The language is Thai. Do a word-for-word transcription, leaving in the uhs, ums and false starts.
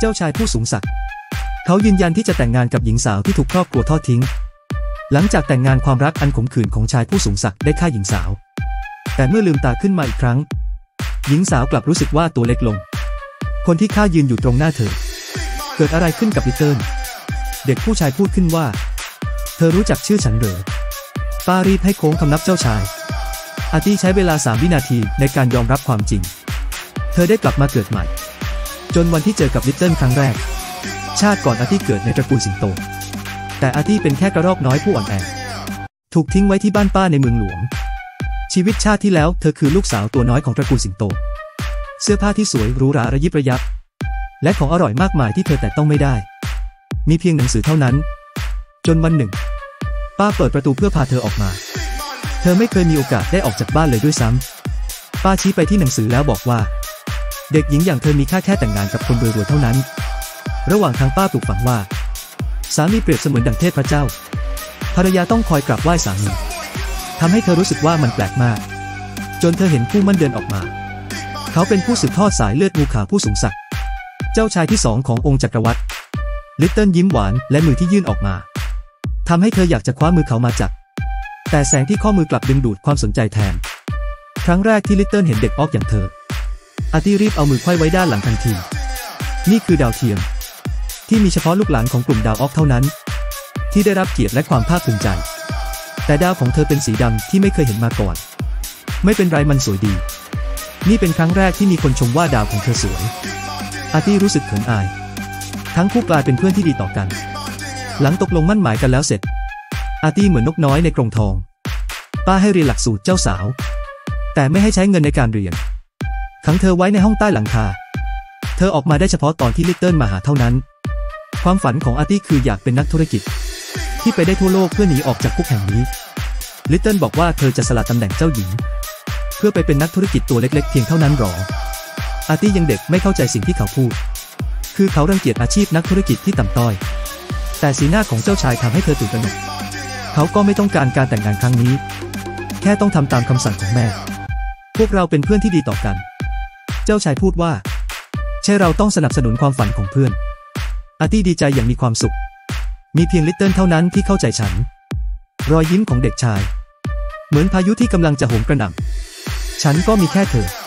จ้าชายผู้สูงศักดิ์เขายืนยันที่จะแต่งงานกับหญิงสาวที่ถูกครอบครัวทอดทิ้งหลังจากแต่งงานความรักอันขมขื่นของชายผู้สูงศักดิ์ได้ฆ่าหญิงสาวแต่เมื่อลืมตาขึ้นมาอีกครั้งหญิงสาวกลับรู้สึกว่าตัวเล็กลงคนที่ฆ่ายืนอยู่ตรงหน้าเธอเกิดอะไรขึ้นกับลิตเติ้ลเด็กผู้ชายพูดขึ้นว่าเธอรู้จักชื่อฉันเหรอป้ารีบให้โค้งคำนับเจ้าชายอาร์ตี้ใช้เวลาสามวินาทีในการยอมรับความจริงเธอได้กลับมาเกิดใหม่จนวันที่เจอกับลิตเติ้ลครั้งแรกชาติก่อนอาร์ตี้เกิดในตระกูลสิงโตแต่อาร์ตี้เป็นแค่กระรอกน้อยผู้อ่อนแอถูกทิ้งไว้ที่บ้านป้าในเมืองหลวงชีวิตชาติที่แล้วเธอคือลูกสาวตัวน้อยของตระกูลสิงโตเสื้อผ้าที่สวยหรูหราระยิบระยับและของอร่อยมากมายที่เธอแต่ต้องไม่ได้มีเพียงหนังสือเท่านั้นจนวันหนึ่งป้าเปิดประตูเพื่อพาเธอออกมาเธอไม่เคยมีโอกาสได้ออกจากบ้านเลยด้วยซ้ำป้าชี้ไปที่หนังสือแล้วบอกว่าเด็กหญิงอย่างเธอมีค่าแค่แต่งงานกับคนรวยๆเท่านั้นระหว่างทางป้าปลูกฝังว่าสามีเปรียบเสมือนดั่งเทพเจ้าภรรยาต้องคอยกราบไหว้สามีทำให้เธอรู้สึกว่ามันแปลกมากจนเธอเห็นผู้มั่นเดินออกมาเขาเป็นผู้สืบทอดสายเลือดงูขาวผู้สูงศักดิ์เจ้าชายที่สองขององค์จักรวรรดิลิตเติ้ลยิ้มหวานและมือที่ยื่นออกมาทำให้เธออยากจะคว้ามือเขามาจับแต่แสงที่ข้อมือกลับดึงดูดความสนใจแทนครั้งแรกที่ลิตเติ้ลเห็นเด็กออกอย่างเธออาร์ตี้รีบเอามือไขว้ไว้ด้านหลังทันทีนี่คือดาวเทียมที่มีเฉพาะลูกหลานของกลุ่มดาวออกเท่านั้นที่ได้รับเกียรติและความภาคภูมิใจแต่ดาวของเธอเป็นสีดำที่ไม่เคยเห็นมาก่อนไม่เป็นไรมันสวยดีนี่เป็นครั้งแรกที่มีคนชมว่าดาวของเธอสวยอาร์ตี้รู้สึกเขินอายทั้งคู่กลายเป็นเพื่อนที่ดีต่อกันหลังตกลงมั่นหมายกันแล้วเสร็จอาร์ตี้เหมือนนกน้อยในกรงทองป้าให้เรียนหลักสูตรเจ้าสาวแต่ไม่ให้ใช้เงินในการเรียนขังเธอไว้ในห้องใต้หลังคาเธอออกมาได้เฉพาะตอนที่ลิตเติ้ลมาหาเท่านั้นความฝันของอาร์ตี้คืออยากเป็นนักธุรกิจที่ไปได้ทั่วโลกเพื่อหนีออกจากคุกแห่งนี้ลิตเติ้ลบอกว่าเธอจะสละตำแหน่งเจ้าหญิงเพื่อไปเป็นนักธุรกิจตัวเล็กๆเพียงเท่านั้นหรออาร์ตี้ยังเด็กไม่เข้าใจสิ่งที่เขาพูดคือเขารังเกียจอาชีพนักธุรกิจที่ต่ำต้อยแต่สีหน้าของเจ้าชายทำให้เธอตื่นตระหนกเขาก็ไม่ต้องการการแต่งงานครั้งนี้แค่ต้องทำตามคำสั่งของแม่พวกเราเป็นเพื่อนที่ดีต่อกันเจ้าชายพูดว่าใช่เราต้องสนับสนุนความฝันของเพื่อนอาร์ตี้ดีใจอย่างมีความสุขมีเพียงลิตเติ้ลเท่านั้นที่เข้าใจฉันรอยยิ้มของเด็กชายเหมือนพายุที่กำลังจะโหมกระหน่ำฉันก็มีแค่เธอ